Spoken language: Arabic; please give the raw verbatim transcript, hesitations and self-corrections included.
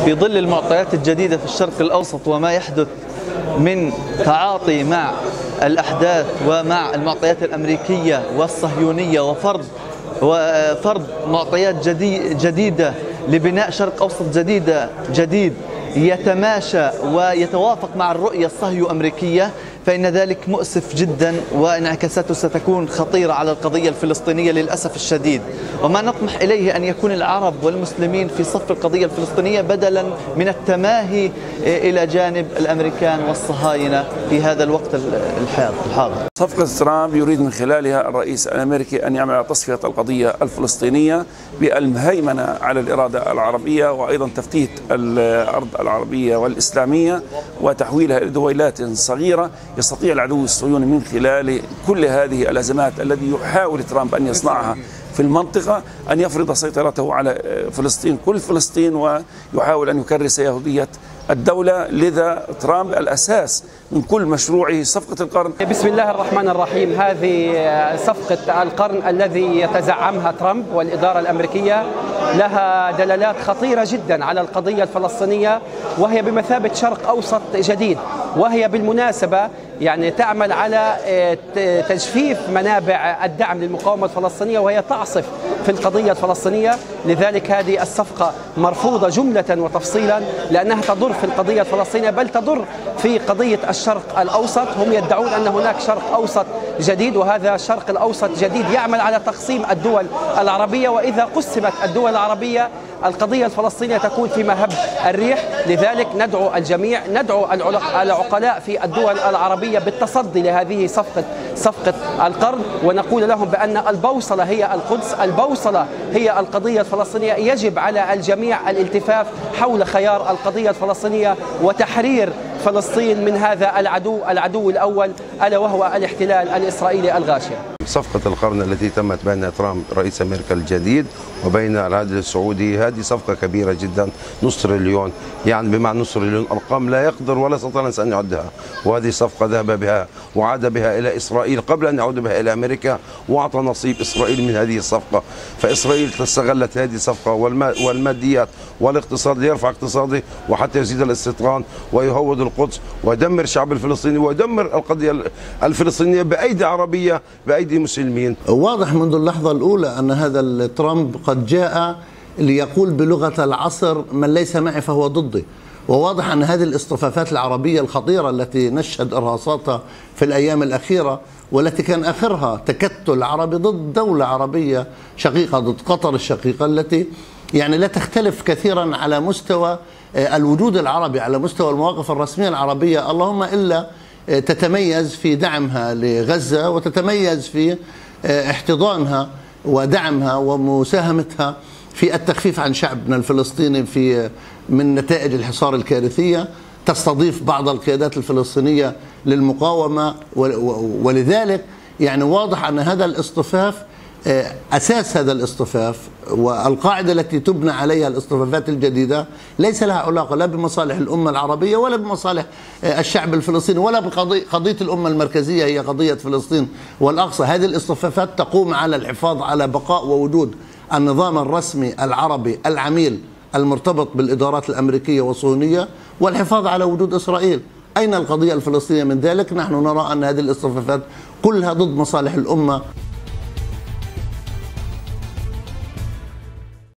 في ظل المعطيات الجديدة في الشرق الأوسط وما يحدث من تعاطي مع الأحداث ومع المعطيات الأمريكية والصهيونية وفرض وفرض معطيات جديدة لبناء شرق أوسط جديدة جديد يتماشى ويتوافق مع الرؤية الصهيو أمريكية، فإن ذلك مؤسف جدا وانعكاساته ستكون خطيرة على القضية الفلسطينية للأسف الشديد. وما نطمح إليه أن يكون العرب والمسلمين في صف القضية الفلسطينية بدلا من التماهي إلى جانب الأمريكان والصهاينة في هذا الوقت الحاضر. صفقة ترامب يريد من خلالها الرئيس الأمريكي أن يعمل على تصفية القضية الفلسطينية بالهيمنة على الإرادة العربية، وأيضا تفتيت الأرض العربية والإسلامية وتحويلها إلى دويلات صغيرة يستطيع العدو الصهيوني من خلال كل هذه الأزمات التي يحاول ترامب أن يصنعها في المنطقة أن يفرض سيطرته على فلسطين كل فلسطين، ويحاول أن يكرس يهودية الدولة. لذا ترامب الأساس من كل مشروعه صفقة القرن. بسم الله الرحمن الرحيم. هذه صفقة القرن الذي يتزعمها ترامب والإدارة الأمريكية لها دلالات خطيرة جدا على القضية الفلسطينية، وهي بمثابة شرق أوسط جديد، وهي بالمناسبة يعني تعمل على تجفيف منابع الدعم للمقاومة الفلسطينية، وهي تعصف في القضية الفلسطينية. لذلك هذه الصفقة مرفوضة جملة وتفصيلا، لأنها تضر في القضية الفلسطينية بل تضر في قضية الشرق الأوسط. هم يدعون أن هناك شرق أوسط جديد، وهذا الشرق الأوسط جديد يعمل على تقسيم الدول العربية، وإذا قسمت الدول العربية القضية الفلسطينية تكون في مهب الريح. لذلك ندعو الجميع، ندعو العقلاء في الدول العربية بالتصدي لهذه صفقة صفقة القرن، ونقول لهم بأن البوصلة هي القدس، البوصلة هي القضية الفلسطينية. يجب على الجميع الالتفاف حول خيار القضية الفلسطينية وتحرير فلسطين من هذا العدو العدو الأول ألا وهو الاحتلال الإسرائيلي الغاشم. صفقة القرن التي تمت بين ترامب رئيس أمريكا الجديد وبين العادل السعودي هذه صفقة كبيرة جدا، نص تريليون، يعني بمعنى نص تريليون أرقام لا يقدر ولا استطاع أن يعدها. وهذه صفقة ذهب بها وعاد بها إلى إسرائيل قبل أن يعود بها إلى أمريكا، وأعطى نصيب إسرائيل من هذه الصفقة. فإسرائيل استغلت هذه الصفقة والماديات والاقتصاد ليرفع اقتصاده وحتى يزيد الاستيطان ويهود القدس ويدمر الشعب الفلسطيني ويدمر القضية الفلسطينية بأيدي عربية بأيدي مسلمين. واضح منذ اللحظة الأولى أن هذا ترامب قد جاء ليقول بلغة العصر من ليس معي فهو ضدي. وواضح أن هذه الاصطفافات العربية الخطيرة التي نشهد إرهاصاتها في الأيام الأخيرة، والتي كان آخرها تكتل عربي ضد دولة عربية شقيقة، ضد قطر الشقيقة التي يعني لا تختلف كثيرا على مستوى الوجود العربي، على مستوى المواقف الرسمية العربية، اللهم إلا تتميز في دعمها لغزة وتتميز في احتضانها ودعمها ومساهمتها في التخفيف عن شعبنا الفلسطيني في من نتائج الحصار الكارثية. تستضيف بعض القيادات الفلسطينية للمقاومة، ولذلك يعني واضح أن هذا الاصطفاف أساس هذا الاصطفاف والقاعدة التي تبنى عليها الاصطفافات الجديدة ليس لها علاقة لا بمصالح الأمة العربية ولا بمصالح الشعب الفلسطيني ولا بقضية قضية الأمة المركزية هي قضية فلسطين والأقصى. هذه الاصطفافات تقوم على الحفاظ على بقاء ووجود النظام الرسمي العربي العميل المرتبط بالإدارات الأمريكية والصهيونية والحفاظ على وجود إسرائيل. أين القضية الفلسطينية من ذلك؟ نحن نرى أن هذه الاصطفافات كلها ضد مصالح الأمة.